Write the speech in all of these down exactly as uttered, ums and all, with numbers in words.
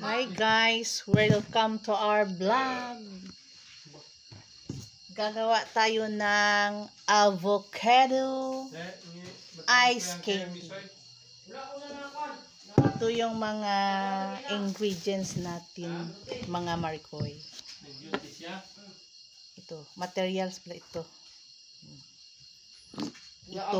Hi guys, welcome to our vlog. Gagawa tayo ng avocado ice candy. Ito yung mga ingredients natin, mga marikoy. Ito, materials pala ito. Ito.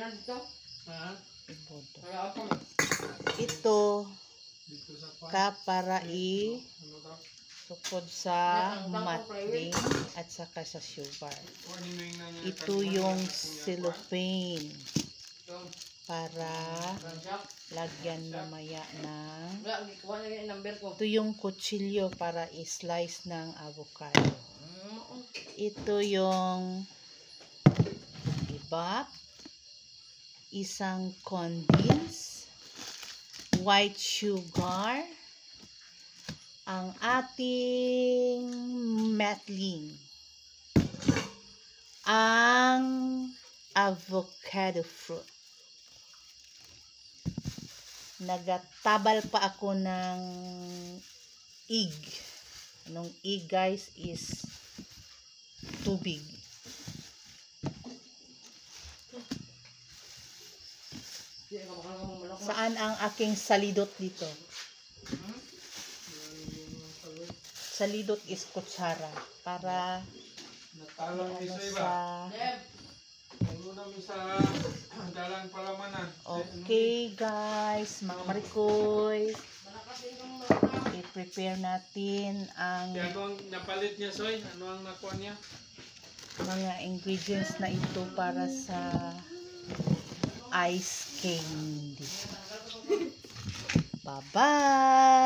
Ito ka para i sukod sa matling at saka sa sugar. Ito yung cellophane para lagyan mamaya ng. Ito yung kutsilyo para i-slice ng avocado. Ito yung iba, isang condensed white sugar, ang ating matling, ang avocado fruit. Nagatabal pa ako ng egg. Anong egg guys is tubig. Saan ang aking salidot dito? Salidot is kutsara para natalang ano sa sa dalang palamanan. Okay guys, mga marikoy, i-prepare natin ang ano ang napalit niya, Soy? Ano ang nakuha niya? Mga ingredients na ito para sa ice candy. Bye-bye!